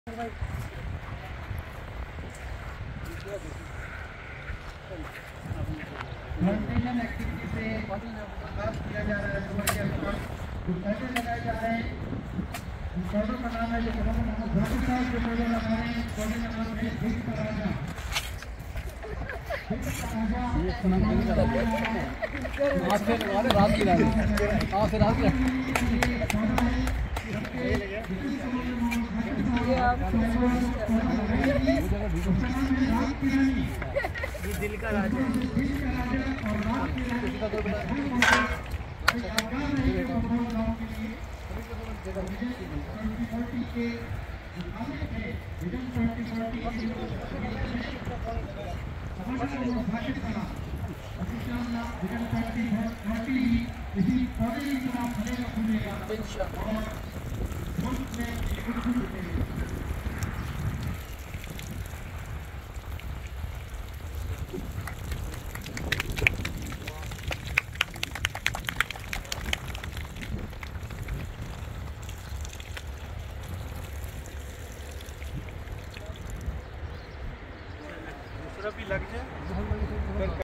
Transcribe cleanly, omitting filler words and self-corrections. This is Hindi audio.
मेंटेनेंस एक्टिविटी से आगाज किया जा रहा है। सुबह के वक्त जो पौधे लगाए जा रहे हैं, उन पौधों का नाम है जो मोहम्मद साहब जो पौधे लगा रहे हैं, पौधे का नाम है हिंद का राजा। ये दिल का राज है। दूसरा भी लग जाए।